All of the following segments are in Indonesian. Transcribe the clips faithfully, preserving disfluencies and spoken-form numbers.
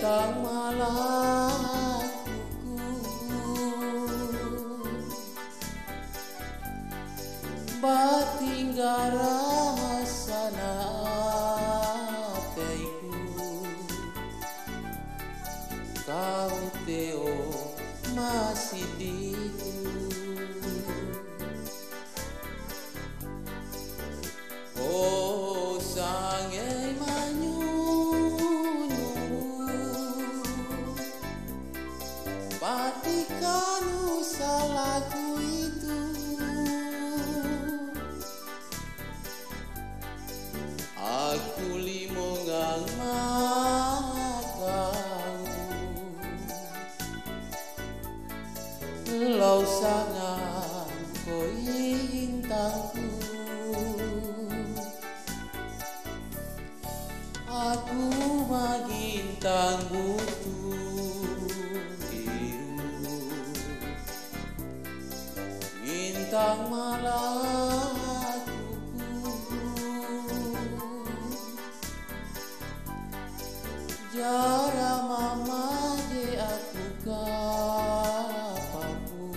bintang malam batinggal rasana teiku kau teo masih diku oh sangai manyunyu patikanu salahku itu aku limongang makau lau sangat kointangku aku magintang butuh biru bintang malam jara mama je aku kapapu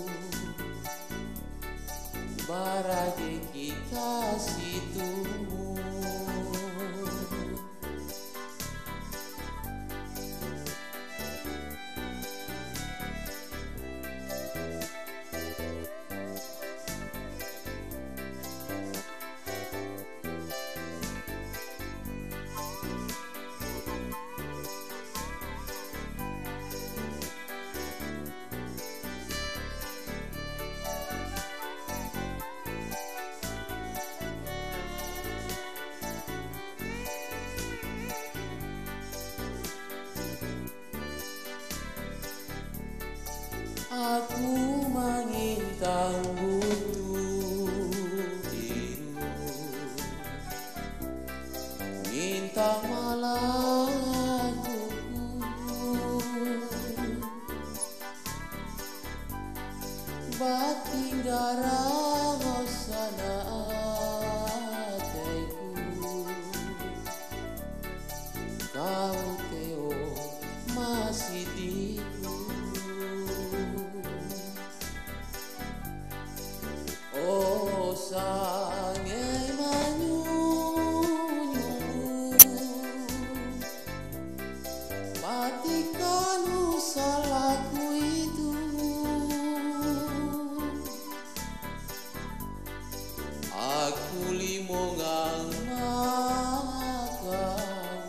baraje kita situmu aku mengintang butuh biru bintang malamku batinggal rasana hatiku kau teo masih diku oh sangai manyunyu patikanu salahku itu aku limongang makau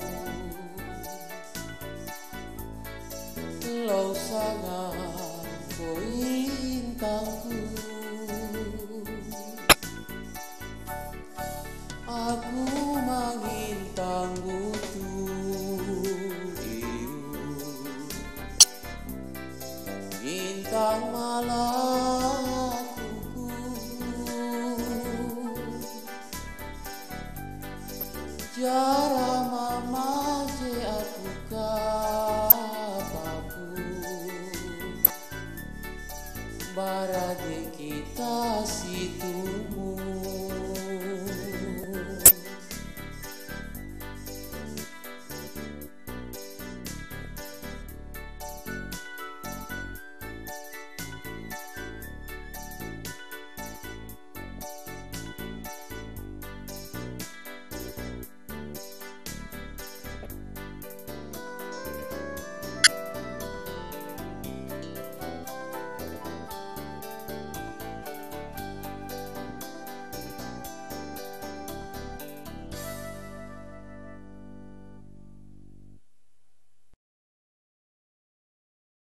lau sangat kointangku aku mengintang butuh biru bintang malamku jara mama je aku kapapu barade kita situ